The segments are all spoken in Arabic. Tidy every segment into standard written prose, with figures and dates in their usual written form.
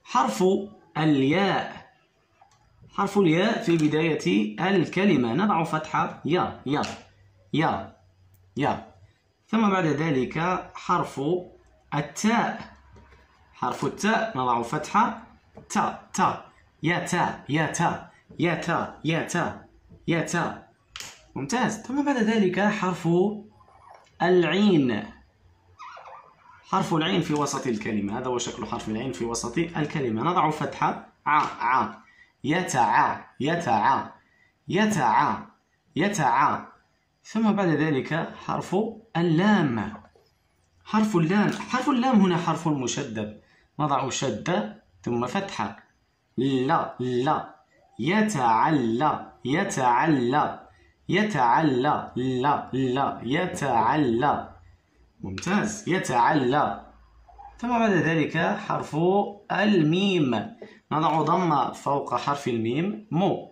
حرف الياء. حرف الياء في بداية الكلمة نضع فتحة يا يا يا يا. ثم بعد ذلك حرف التاء. حرف التاء نضع فتحة تا تا يا تا يا تا يا تا يا تا يا تا. ممتاز. ثم بعد ذلك حرف العين. حرف العين في وسط الكلمة، هذا هو شكل حرف العين في وسط الكلمة. نضع فتحة ع ع يتعى يتعى يتعى يتعى. ثم بعد ذلك حرف اللام. حرف اللام. حرف اللام هنا حرف مشدد، نضع شدة ثم فتحة لا لا يتعلى يتعلى يتعلى لا لا يتعلى. ممتاز. يتعلى. ثم بعد ذلك حرف الميم، نضع ضمة فوق حرف الميم مو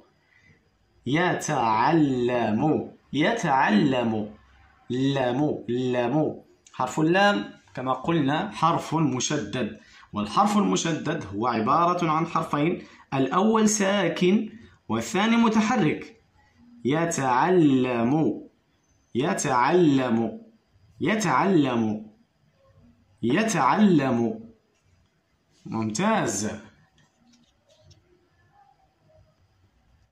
يتعلم يتعلم لم لم. حرف اللام كما قلنا حرف مشدد، والحرف المشدد هو عبارة عن حرفين، الأول ساكن والثاني متحرك. يتعلم يتعلم يتعلم يتعلم. ممتاز.